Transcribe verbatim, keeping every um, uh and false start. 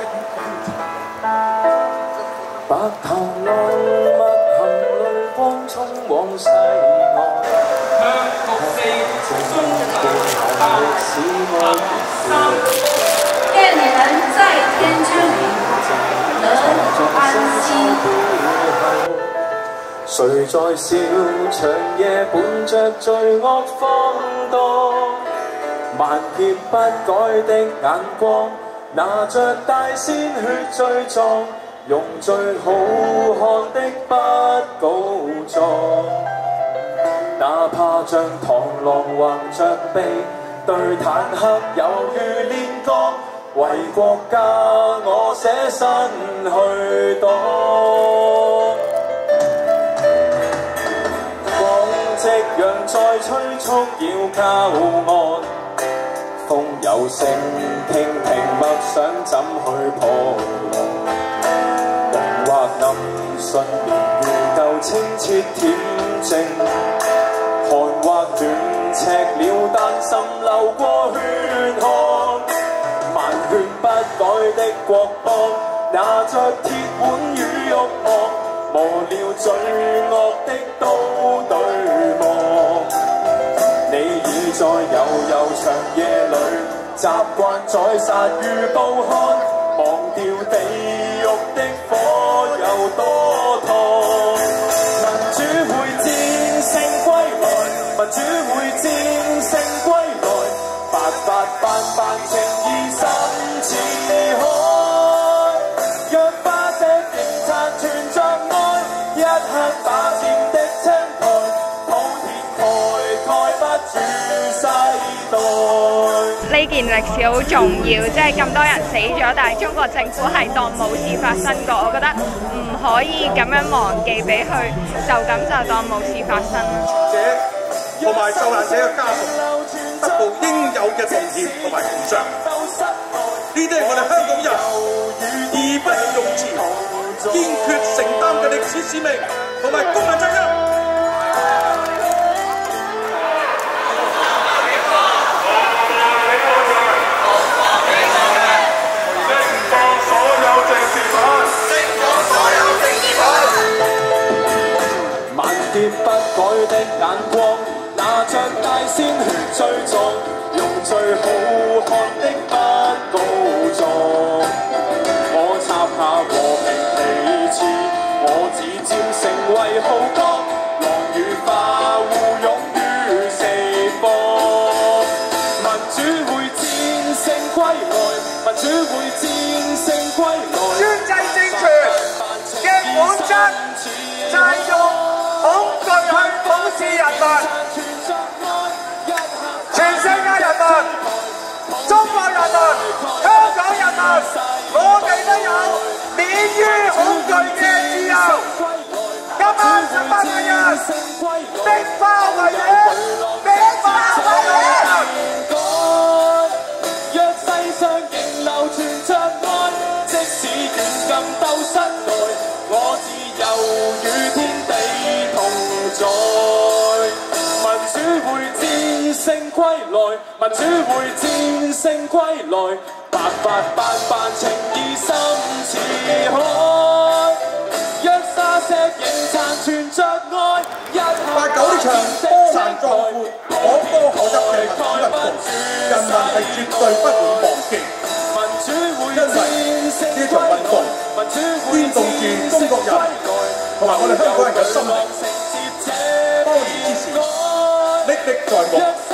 白頭浪默含淚光衝往西岸， 向六四中華大歷史愛三， 願你們在天之靈得安息。 誰在笑長夜伴着罪惡放蕩？萬劫不改的眼光，拿着大鮮血罪狀，用最好看的筆告狀，哪怕像螳螂橫着臂，對坦克猶如煉鋼，為國家我捨身去擋。夕陽在催促要靠岸，風有聲，聽聽默想怎去破浪。夢或暗信年如舊清澈恬靜，寒或暖赤了但滲流過血汗。萬血不改的國邦，拿着鐵腕與慾望，磨了罪惡的刀對望。你已在悠悠長夜裏，習慣宰殺與暴漢，忘掉地獄的火有多燙。民主會戰勝歸來，民主會戰勝歸來，白髮斑斑情義深似海。若花石仍殘存着愛，一刻把劍的青苔，普天蓋蓋不住世代。 呢件歷史好重要，即係咁多人死咗，但係中國政府係當冇事發生過。我覺得唔可以咁樣忘記俾佢，就咁就當冇事發生。 者同埋受難者嘅家屬得到應有嘅奉獻同埋賠償，呢啲係我哋香港人義不容辭、堅決承擔嘅歷史使命同埋公民責任。 不改的眼光，拿着大鮮血罪狀，用最好看的筆告狀。我插下和平旗幟，我自佔成為號角，狼與化互勇於四方。民主會戰勝歸來，民主會戰勝歸來。 專制政權嘅本質就係用恐懼去統治人民，全世界人民、中國人民、香港人民，我哋都有免於恐懼嘅自由。今晚十八萬人，逼化為野，逼化為野。 若世上仍流傳着愛，即使軟禁鬥室內，我自由與天地在。民主會戰勝歸來，民主會戰勝歸來，白髮斑斑情義深似海。若沙石仍殘存着愛，一八九呢場波瀾壯闊、可歌可泣嘅民主運動，人民係絕對不會忘記。因為呢場運動牽動住中國人同埋我哋香港人嘅心靈。多年之前，歷歷在目。